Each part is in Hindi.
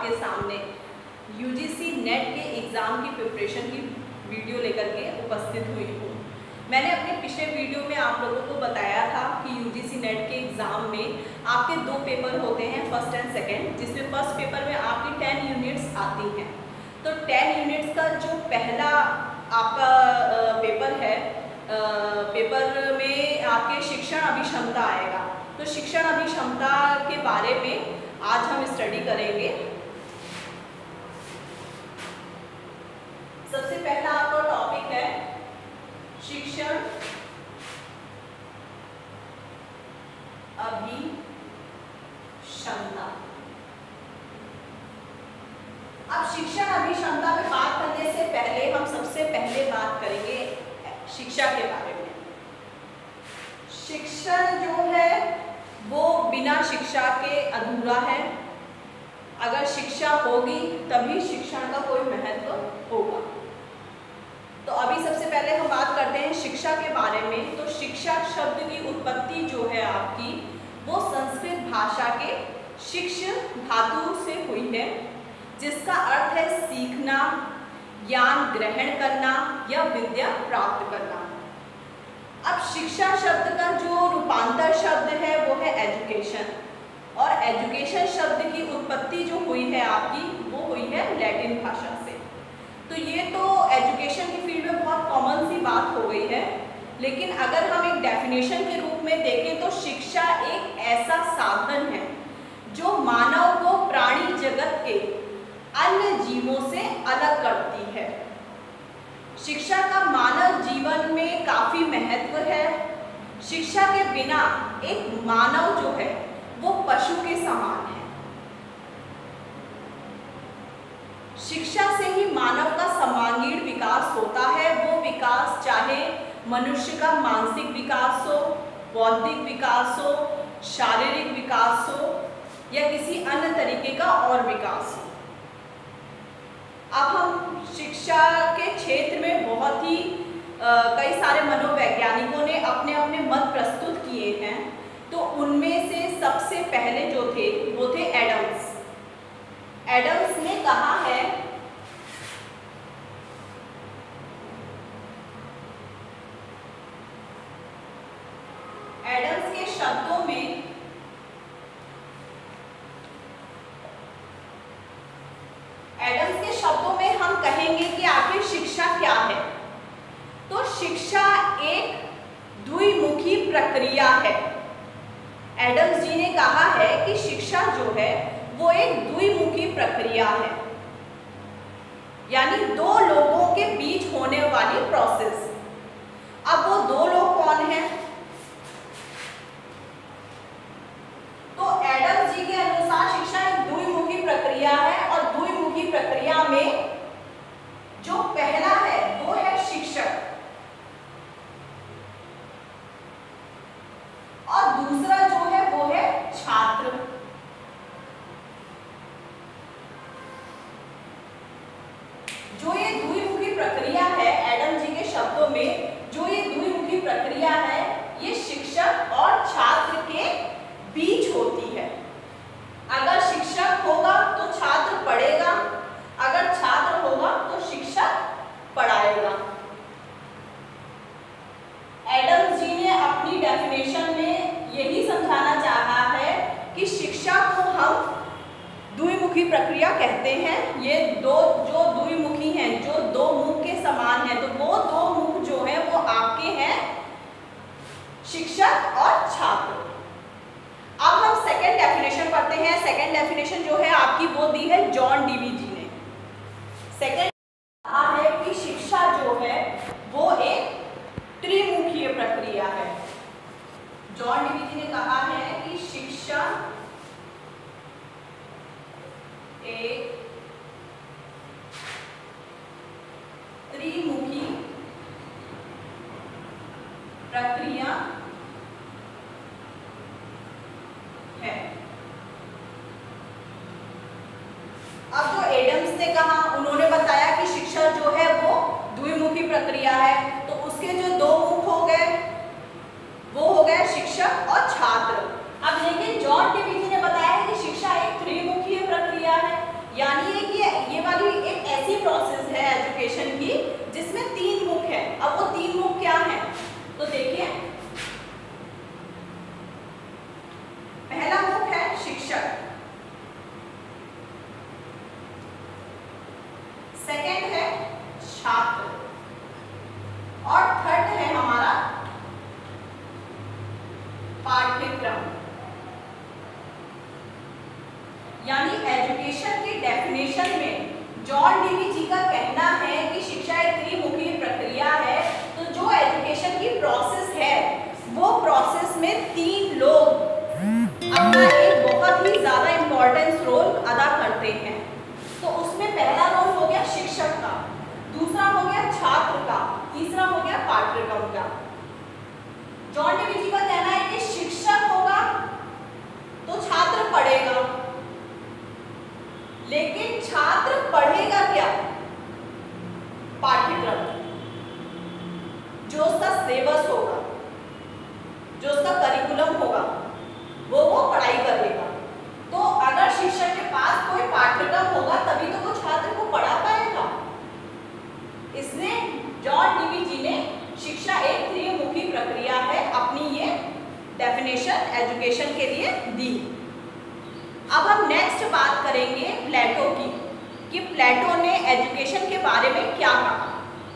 आपके सामने यूजीसी नेट के एग्ज़ाम की प्रिपरेशन की वीडियो लेकर के उपस्थित हुई हूँ। मैंने अपने पिछले वीडियो में आप लोगों को बताया था कि यूजीसी नेट के एग्ज़ाम में आपके 2 पेपर होते हैं, फर्स्ट एंड सेकंड, जिसमें फर्स्ट पेपर में आपकी 10 यूनिट्स आती हैं। तो 10 यूनिट्स का जो पहला आपका पेपर है, पेपर में आपके शिक्षण अभिक्षमता आएगा। तो शिक्षण अभिक्षमता के बारे में आज हम स्टडी करेंगे। सबसे पहला आपका टॉपिक है शिक्षण अभिक्षमता। अब शिक्षण अभिक्षमता पे बात करने से पहले हम सबसे पहले बात करेंगे शिक्षा के बारे में। शिक्षण जो है वो बिना शिक्षा के अधूरा है। अगर शिक्षा होगी तभी शिक्षण का कोई महत्व होगा। तो अभी सबसे पहले हम बात करते हैं शिक्षा के बारे में। तो शिक्षा शब्द की उत्पत्ति जो है आपकी, वो संस्कृत भाषा के शिक्ष धातु से हुई है, जिसका अर्थ है सीखना, ज्ञान ग्रहण करना या विद्या प्राप्त करना। अब शिक्षा शब्द का जो रूपांतर शब्द है वो है एजुकेशन, और एजुकेशन शब्द की उत्पत्ति जो हुई है आपकी, वो हुई है लैटिन भाषा से। तो ये तो एजुकेशन की फील्ड में बहुत कॉमन सी बात हो गई है, लेकिन अगर हम एक डेफिनेशन के रूप में देखें तो शिक्षा एक ऐसा साधन है जो मानव को प्राणी जगत के अन्य जीवों से अलग करती है। शिक्षा का मानव जीवन में काफ़ी महत्व है। शिक्षा के बिना एक मानव जो है वो पशु के समान है। शिक्षा से ही मानव का सर्वांगीण विकास होता है। वो विकास चाहे मनुष्य का मानसिक विकास हो, बौद्धिक विकास हो, शारीरिक विकास हो या किसी अन्य तरीके का और विकास हो। अब हम शिक्षा के क्षेत्र में बहुत ही कई सारे मनोवैज्ञानिकों ने अपने अपने मत प्रस्तुत किए हैं। तो उनमें से सबसे पहले जो थे वो थे एडम्स। एडम्स ने कहा है एडम्स के शब्दों में हम कहेंगे कि आखिर शिक्षा क्या है। तो शिक्षा एक द्विमुखी प्रक्रिया है। एडम्स जी ने कहा है कि शिक्षा जो है वो एक द्विमुखी प्रक्रिया है, यानी 2 लोगों के बीच होने वाली प्रोसेस। अब वो 2 लोग कौन हैं? तो एडम्स जी के अनुसार शिक्षा एक द्विमुखी प्रक्रिया है, और द्विमुखी प्रक्रिया में जो पहला है वो है शिक्षक, और दूसरा जो है वो है छात्र। जो ये द्विमुखी प्रक्रिया है, एडम जी के शब्दों में जो ये द्विमुखी प्रक्रिया है, ये शिक्षक और छात्र के बीच होती है। अगर शिक्षक होगा तो छात्र पढ़ेगा, अगर छात्र होगा तो शिक्षक पढ़ाएगा। एडम्स जी ने अपनी डेफिनेशन में यही समझाना चाहा है कि शिक्षा को हम द्विमुखी प्रक्रिया कहते हैं। ये दो जो द्विमुखी हैं, जो 2 मुख के समान हैं, तो वो 2 मुख जो हैं वो आपके हैं शिक्षक और छात्र। अब हम सेकेंड डेफिनेशन पढ़ते हैं। सेकेंड डेफिनेशन जो है आपकी वो दी है जॉन डीवी जी ने। सेकेंड है कि शिक्षा जो है वो एक त्रिमुखीय प्रक्रिया है। जॉन डीवी जी ने कहा है कि शिक्षा एक त्रिमुखी प्रक्रिया है। अब जो एडम्स ने कहा, उन्होंने बताया कि शिक्षा जो है वो द्विमुखी प्रक्रिया है। तो उसके जो 2 मुख हो गए वो हो गए शिक्षक और छात्र। अब लेकिन जॉन डीवी जी ने बताया है कि शिक्षा एक त्रिमुखीय प्रक्रिया है, प्रोसेस है एजुकेशन की जिसमें 3 मुख है। अब वो 3 मुख क्या है? तो देखिए, पहला मुख है शिक्षक, सेकंड है छात्र और थर्ड है हमारा पाठ्यक्रम। यानी एजुकेशन की डेफिनेशन में जॉन डीवी जी का कहना है कि शिक्षा एक त्रिमुखी प्रक्रिया है। तो जो एजुकेशन की प्रोसेस है वो प्रोसेस में 3 लोग अपना एक बहुत ही ज्यादा इंपॉर्टेंस रोल अदा करते हैं। तो उसमें पहला रोल हो गया शिक्षक का, दूसरा हो गया छात्र का, तीसरा हो गया पाठ्यक्रम का। जॉन डीवी जी का कहना है कि शिक्षक होगा तो छात्र पढ़ेगा, लेकिन छात्र पढ़ेगा क्या? पाठ्यक्रम, जो उसका सिलेबस होगा, जो उसका करिकुलम होगा, वो पढ़ाई करेगा। तो अगर शिक्षक के पास कोई पाठ्यक्रम होगा तभी तो वो छात्र को पढ़ा पाएगा। इसलिए जॉन डीवी जी ने शिक्षा एक त्रिमुखी प्रक्रिया है अपनी ये डेफिनेशन एजुकेशन के लिए दी। अब हम नेक्स्ट बात करेंगे प्लेटो की, कि प्लेटो ने एजुकेशन के बारे में क्या कहा।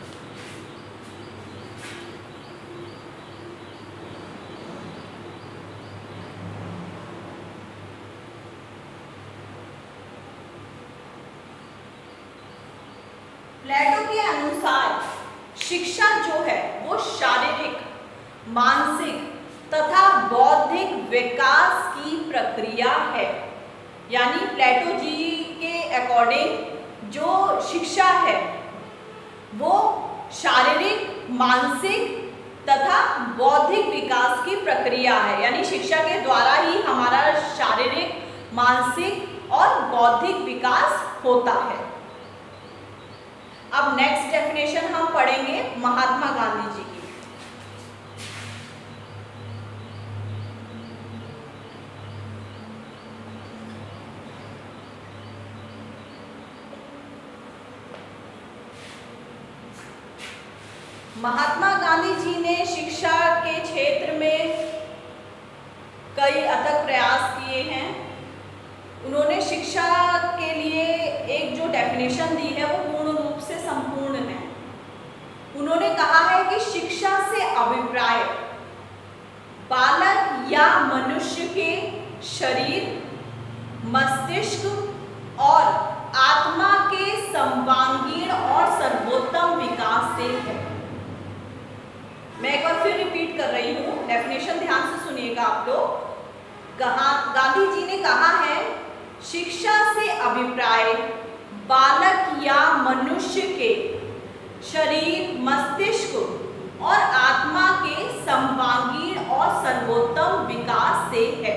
प्लेटो के अनुसार शिक्षा जो है वो शारीरिक, मानसिक तथा बौद्धिक विकास की प्रक्रिया है। यानी प्लेटो जी के अकॉर्डिंग जो शिक्षा है वो शारीरिक, मानसिक तथा बौद्धिक विकास की प्रक्रिया है। यानी शिक्षा के द्वारा ही हमारा शारीरिक, मानसिक और बौद्धिक विकास होता है। अब नेक्स्ट डेफिनेशन हम पढ़ेंगे महात्मा गांधी जी की। महात्मा गांधी जी ने शिक्षा के क्षेत्र में कई अथक प्रयास किए हैं। उन्होंने शिक्षा के लिए एक जो डेफिनेशन दी है वो पूर्ण रूप से संपूर्ण है। उन्होंने कहा है कि शिक्षा से अभिप्राय बालक या मनुष्य के शरीर, मस्तिष्क और आत्मा के सर्वांगीण और सर्वोत्तम विकास से है। मैं एक बार फिर रिपीट कर रही हूँ, डेफिनेशन ध्यान से सुनिएगा आप लोग। गांधी जी ने कहा है शिक्षा से अभिप्राय बालक या मनुष्य के शरीर, मस्तिष्क और आत्मा के सर्वांगीण और सर्वोत्तम विकास से है।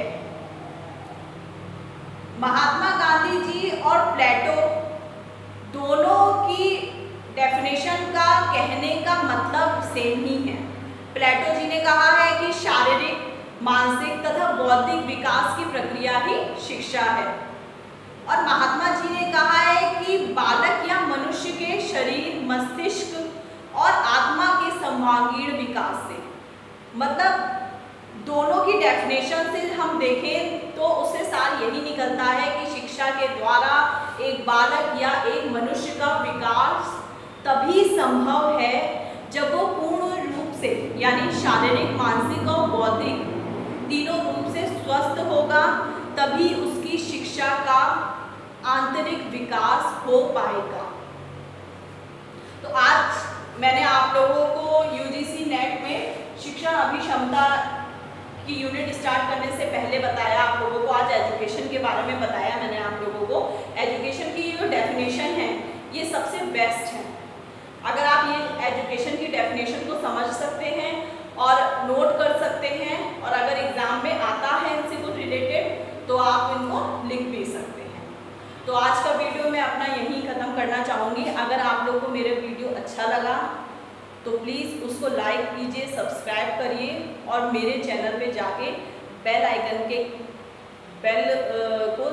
महात्मा गांधी जी और प्लेटो दोनों की डेफिनेशन का कहने का मतलब सेम ही है। प्लेटो जी ने कहा है कि शारीरिक, मानसिक तथा बौद्धिक विकास की प्रक्रिया ही शिक्षा है, और महात्मा जी ने कहा है कि बालक या मनुष्य के शरीर, मस्तिष्क और आत्मा के सर्वांगीण विकास से। मतलब दोनों की डेफिनेशन से हम देखें तो उससे सार यही निकलता है कि शिक्षा के द्वारा एक बालक या एक मनुष्य का विकास तभी संभव है जब वो पूर्ण रूप से यानी शारीरिक, मानसिक और बौद्धिक तीनों रूप से स्वस्थ होगा, तभी उसकी शिक्षा का आंतरिक विकास हो पाएगा। तो आज मैंने आप लोगों को यूजीसी नेट में शिक्षण अभिक्षमता की यूनिट स्टार्ट करने से पहले बताया आप लोगों को, आज एजुकेशन के बारे में बताया मैंने आप लोगों को। एजुकेशन की जो डेफिनेशन है ये सबसे बेस्ट है। अगर आप ये एजुकेशन की डेफिनेशन को समझ सकते हैं और नोट कर सकते हैं, और अगर एग्जाम में आता है इनसे कुछ रिलेटेड तो आप इनको लिख भी सकते हैं। तो आज का वीडियो मैं अपना यहीं ख़त्म करना चाहूँगी। अगर आप लोगों को मेरा वीडियो अच्छा लगा तो प्लीज़ उसको लाइक कीजिए, सब्सक्राइब करिए और मेरे चैनल पे जाके बेल आइकन के बेल को